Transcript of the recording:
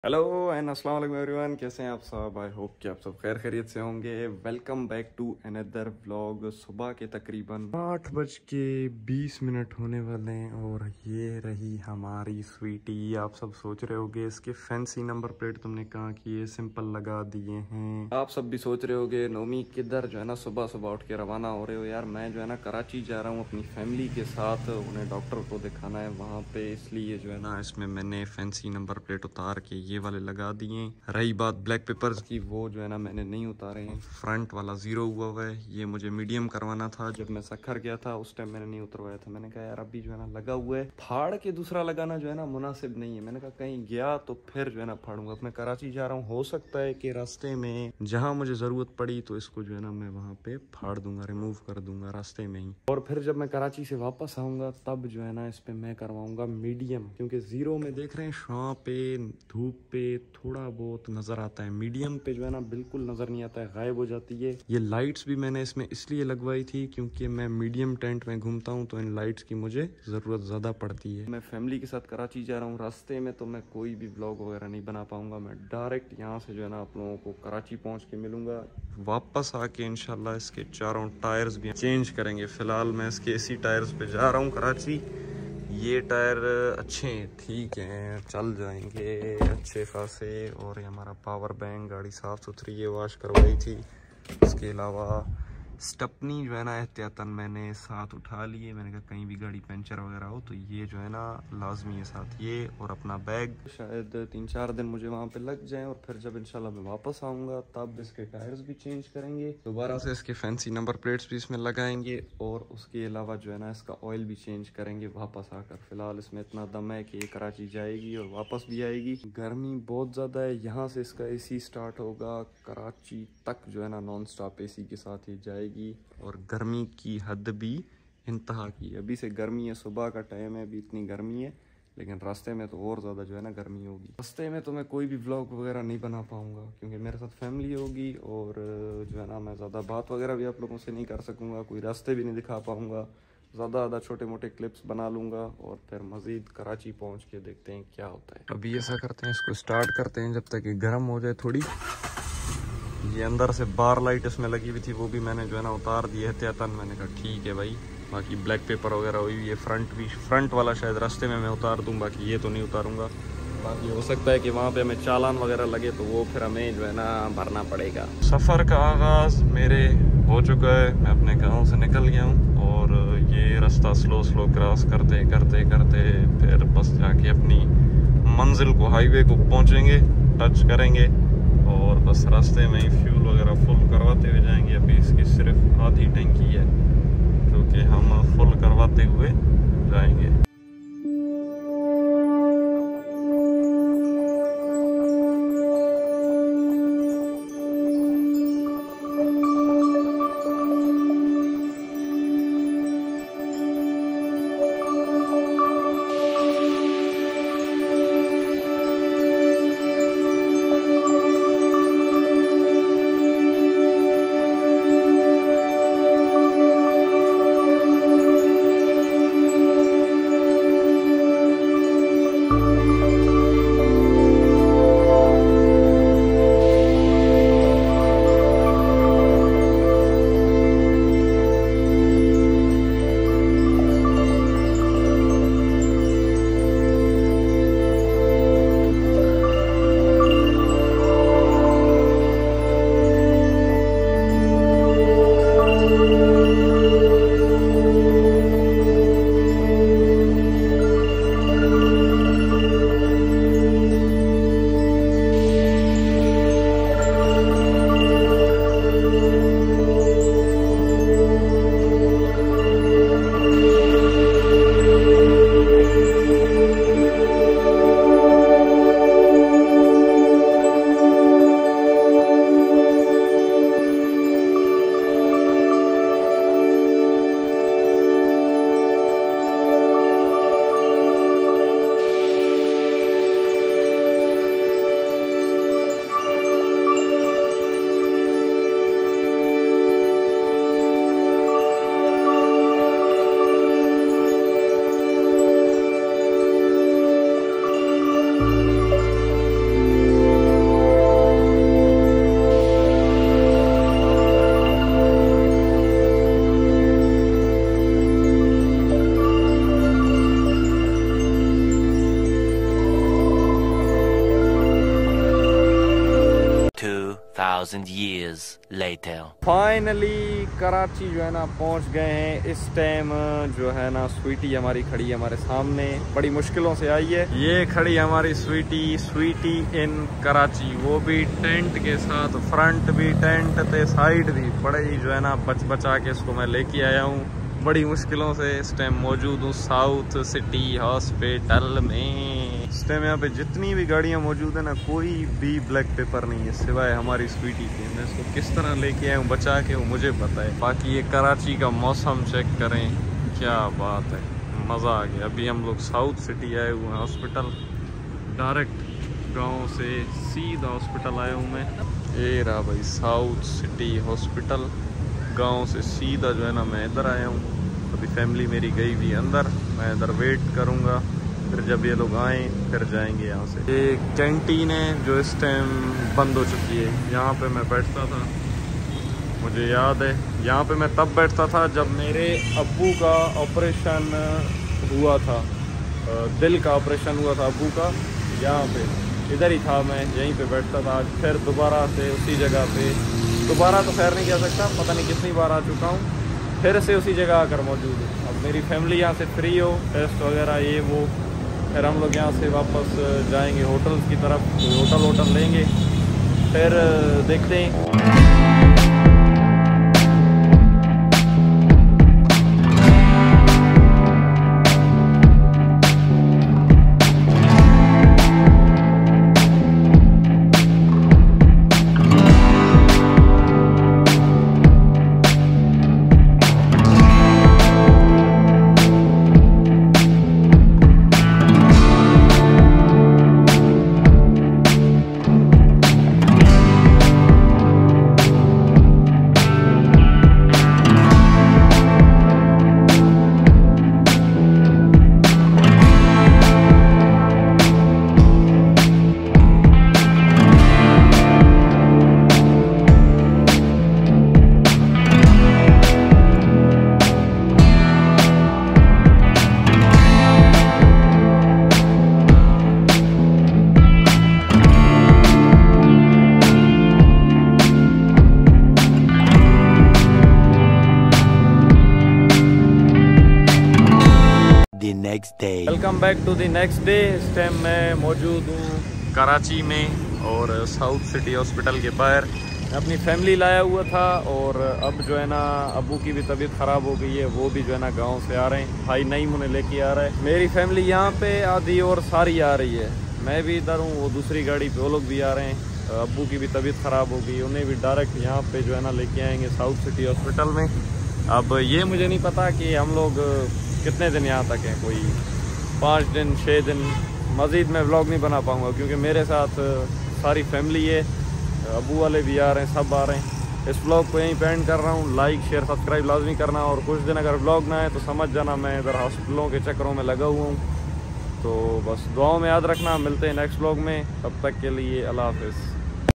Hello and अस्सलाम वालेकुम everyone, कैसे हैं आप सब। आई होप कि आप सब खैर खैरियत से होंगे। Welcome back to another vlog. सुबह के तकरीबन 8:20 होने वाले हैं और ये रही हमारी स्वीटी। आप सब सोच रहे होगे इसके फैंसी नंबर प्लेट तुमने कहाँ किए, सिंपल लगा दिए हैं। आप सब भी सोच रहे होगे नोमी किधर जो है ना सुबह सुबह उठ के रवाना हो रहे हो। यार मैं जो है ना कराची जा रहा हूँ अपनी फैमिली के साथ, उन्हें डॉक्टर को दिखाना है वहाँ पे, इसलिए जो है ना इसमें मैंने फैंसी नंबर प्लेट उतार के ये वाले लगा दिए। रही बात ब्लैक पेपर्स की, वो जो है ना मैंने नहीं उतारे हैं। फ्रंट वाला 0 हुआ है, ये मुझे मीडियम करवाना था। जब मैं सखर गया था उस टाइम मैंने नहीं उतरवाया था। मैंने कहा यार अभी जो है ना लगा हुआ है, फाड़ के दूसरा लगाना जो है ना मुनासिब नहीं है। मैंने कहा कहीं गया तो फिर जो है ना फाड़ूंगा। मैं कराची जा रहा हूँ, हो सकता है कि रास्ते में जहाँ मुझे जरूरत पड़ी तो इसको जो है ना मैं वहाँ पे फाड़ दूंगा, रिमूव कर दूंगा रास्ते में ही। और फिर जब मैं कराची से वापस आऊंगा तब जो है ना इस पे मैं करवाऊंगा मीडियम, क्योंकि 0 में देख रहे हैं शाम पे धूप पे थोड़ा बहुत नजर आता है, मीडियम पे जो है ना बिल्कुल नजर नहीं आता है, गायब हो जाती है। ये लाइट्स भी मैंने इसमें इसलिए लगवाई थी क्योंकि मैं मीडियम टेंट में घूमता हूँ तो इन लाइट्स की मुझे जरूरत ज्यादा पड़ती है। मैं फैमिली के साथ कराची जा रहा हूँ, रास्ते में तो मैं कोई भी व्लॉग वगैरह नहीं बना पाऊंगा। मैं डायरेक्ट यहाँ से जो है ना आप लोगों को कराची पहुँच के मिलूंगा। वापस आके इंशाल्लाह इसके चारों टायर्स भी चेंज करेंगे। फिलहाल मैं इसके इसी टायर्स पे जा रहा हूँ कराची। ये टायर अच्छे ठीक हैं, चल जाएंगे अच्छे खासे। और ये हमारा पावर बैंक, गाड़ी साफ़ सुथरी है, वॉश करवाई थी। इसके अलावा स्टपनी जो है ना एहतियातन मैंने साथ उठा लिए। मैंने कहा कहीं भी गाड़ी पंचर वगैरह हो तो ये जो है ना लाजमी है साथ, ये और अपना बैग। शायद 3-4 दिन मुझे वहाँ पे लग जाएं और फिर जब इंशाल्लाह मैं वापस आऊँगा तब इसके टायर्स भी चेंज करेंगे, दोबारा से इसके फैंसी नंबर प्लेट्स भी इसमें लगाएंगे और उसके अलावा जो है ना इसका ऑयल भी चेंज करेंगे वापस आकर। फिलहाल इसमें इतना दम है कि ये कराची जाएगी और वापस भी आएगी। गर्मी बहुत ज़्यादा है, यहाँ से इसका AC स्टार्ट होगा, कराची तक जो है ना नॉन स्टॉप AC के साथ ही जाएगी। और गर्मी की हद भी इंतहा की। अभी से गर्मी है, सुबह का टाइम है, अभी इतनी गर्मी है, लेकिन रास्ते में तो और ज़्यादा जो है ना गर्मी होगी। रास्ते में तो मैं कोई भी व्लॉग वगैरह नहीं बना पाऊँगा क्योंकि मेरे साथ फैमिली होगी और जो है ना मैं ज़्यादा बात वगैरह भी आप लोगों से नहीं कर सकूँगा, कोई रास्ते भी नहीं दिखा पाऊँगा। ज़्यादा छोटे मोटे क्लिप्स बना लूँगा और फिर मज़ीद कराची पहुँच के देखते हैं क्या होता है। अभी ऐसा करते हैं, इसको स्टार्ट करते हैं जब तक ये गर्म हो जाए थोड़ी। ये अंदर से बार लाइट इसमें लगी हुई थी, वो भी मैंने जो है ना उतार दी एहतियातन। मैंने कहा ठीक है भाई। बाकी ब्लैक पेपर वगैरह हुई हुई है, फ्रंट वाला शायद रास्ते में मैं उतार दूं, बाकी ये तो नहीं उतारूंगा। बाकी हो सकता है कि वहाँ पे हमें चालान वगैरह लगे तो वो फिर हमें जो है ना भरना पड़ेगा। सफ़र का आगाज़ मेरे हो चुका है, मैं अपने गाँव से निकल गया हूँ और ये रास्ता स्लो क्रॉस करते करते करते फिर बस जाके अपनी मंजिल को, हाईवे को पहुँचेंगे, टच करेंगे और बस रास्ते में ही फ्यूल वगैरह फुल करवाते हुए जाएंगे। अभी इसकी सिर्फ आधी टंकी है जो कि हम फुल करवाते हुए जाएंगे। 2,000 years later. फाइनली कराची जो है ना पहुंच गए हैं। इस टाइम जो है ना स्वीटी हमारी खड़ी है हमारे सामने, बड़ी मुश्किलों से आई है। ये खड़ी हमारी स्वीटी इन कराची, वो भी टेंट के साथ, फ्रंट भी टेंट थे, साइड भी। बड़े ही जो है ना बचा के इसको मैं लेके आया हूँ। बड़ी मुश्किलों से इस टाइम मौजूद हूँ साउथ सिटी हॉस्पिटल में। इस टाइम यहाँ पे जितनी भी गाड़ियाँ मौजूद है ना, कोई भी ब्लैक पेपर नहीं है सिवाय हमारी स्वीटी के। मैं इसको किस तरह लेके आया हूँ बचा के, वो मुझे पता है। बाकी ये कराची का मौसम चेक करें, क्या बात है, मज़ा आ गया। अभी हम लोग साउथ सिटी आए हुए हैं हॉस्पिटल, डायरेक्ट गाँव से सीधा हॉस्पिटल आया हूँ मैं। ये रहा भाई साउथ सिटी हॉस्पिटल, गांव से सीधा जो है ना मैं इधर आया हूँ। अभी फैमिली मेरी गई हुई अंदर, मैं इधर वेट करूँगा, फिर जब ये लोग आएँ फिर जाएंगे यहाँ से। ये कैंटीन है जो इस टाइम बंद हो चुकी है। यहाँ पे मैं बैठता था, मुझे याद है यहाँ पे मैं तब बैठता था जब मेरे अब्बू का ऑपरेशन हुआ था, दिल का ऑपरेशन हुआ था अब्बू का। यहाँ पे इधर ही था मैं, यहीं पे बैठता था। आज फिर दोबारा से उसी जगह पे, दोबारा तो खैर नहीं कह सकता, पता नहीं कितनी बार आ चुका हूँ, फिर से उसी जगह आकर मौजूद हूँ। अब मेरी फैमिली यहाँ से फ्री हो, टेस्ट वगैरह ये वो, फिर हम लोग यहाँ से वापस जाएंगे होटल्स की तरफ, होटल लेंगे, फिर देखते हैं। Welcome back to the next day. इस टाइम मैं मौजूद हूँ कराची में और साउथ सिटी हॉस्पिटल के बाहर। अपनी फैमिली लाया हुआ था और अब जो है ना अब्बू की भी तबीयत ख़राब हो गई है, वो भी जो है ना गांव से आ रहे हैं। भाई नईम उन्हें लेके आ रहा है। मेरी फैमिली यहाँ पे आधी और सारी आ रही है, मैं भी इधर हूँ, वो दूसरी गाड़ी पे वो लोग भी आ रहे हैं। अब्बू की भी तबीयत ख़राब हो गई, उन्हें भी डायरेक्ट यहाँ पे जो है ना लेके आएंगे साउथ सिटी हॉस्पिटल में। अब ये मुझे नहीं पता कि हम लोग कितने दिन यहाँ तक हैं, कोई 5 दिन 6 दिन। मज़ीद मैं व्लॉग नहीं बना पाऊँगा क्योंकि मेरे साथ सारी फैमिली है, अबू वाले भी आ रहे हैं, सब आ रहे हैं। इस व्लॉग को यहीं पे एंड कर रहा हूँ। लाइक शेयर सब्सक्राइब लाजमी करना, और कुछ दिन अगर व्लॉग ना आए तो समझ जाना मैं इधर हॉस्पिटलों के चक्करों में लगा हुआ हूँ। तो बस दुआओं में याद रखना, मिलते हैं नेक्स्ट व्लॉग में, तब तक के लिए अल्लाह हाफ़िज़।